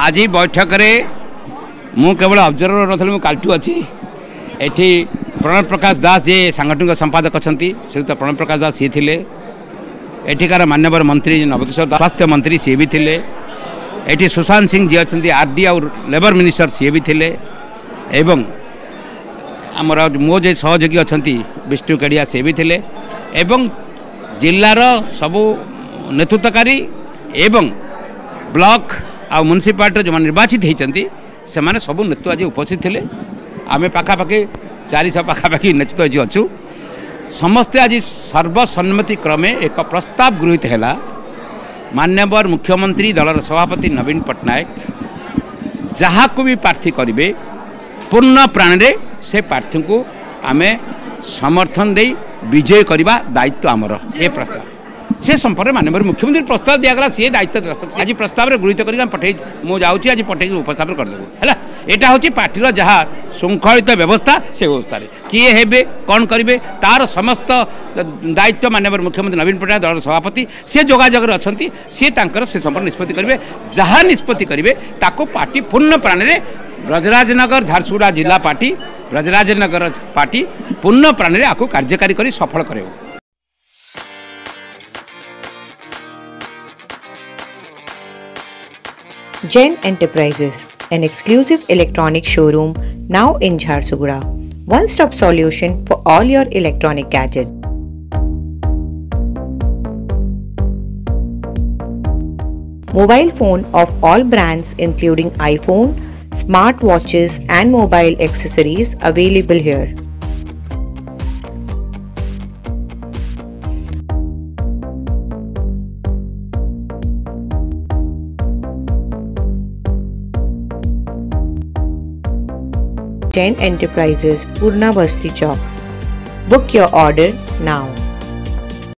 आज बैठक में मु केवल ऑब्जर्वर नी कालटू अच्छी एठी प्रणव प्रकाश दास जी सांगठनिक संपादक अच्छा श्रीयुक्त प्रणव प्रकाश दास सी थे एठिकार मान्यवर मंत्री नवकिशोर स्वास्थ्य मंत्री सी भी थे एठी सुशांत सिंह जी अच्छा आरडी और लेबर मिनिस्टर सी भी थे एवं आमर मो जे सहयोगी अच्छा विष्णु केड़िया सी भी थे एवं जिलार सबू नेतृत्वकारी एवं ब्लॉक आ म्युनिसिपालिटी जो निर्वाचित होती से माने सबू नेतृत्व आज उपस्थित थे आम पाखापाखि 400 पाखापाखि नेतृत्व आज अच्छु समस्ते आज सर्वसम्मति क्रमे एक प्रस्ताव गृहीत है मान्यवर मुख्यमंत्री दलर सभापति नवीन पट्टनायक जहाँ को भी प्रार्थी करेंगे पूर्ण प्राण रे से प्रार्थी को आम समर्थन दे विजय करने दायित्व आमर ये प्रस्ताव से संपर्क माननीय मुख्यमंत्री प्रस्ताव दिगला सी दायित्व आज प्रस्ताव गृहीत कर पठे मुझे आज पठे उपस्थापन करदेबू है यहाँ हूँ पार्टीर जहाँ श्रृंखलित व्यवस्था से व्यवस्था किए हे कौन करेंगे तार समस्त दायित्व माननीय मुख्यमंत्री नवीन पट्टनायक दल सभापति से जोगाजोग अच्छा सी से संपर्क निष्पत्ति करेंगे जहाँ निष्पत्ति करेंगे ताको पार्टी पूर्ण प्राण में ब्रजराजनगर झारसुगुड़ा जिला पार्टी ब्रजराजनगर पार्टी पूर्ण प्राण में आपको कार्यकारी कर सफल करे। Jain Enterprises, an exclusive electronic showroom now in Jharsuguda. One-stop solution for all your electronic gadgets. Mobile phone of all brands including iPhone, smartwatches and mobile accessories available here. Jain Enterprises, Purna Basti Chowk. Book your order now.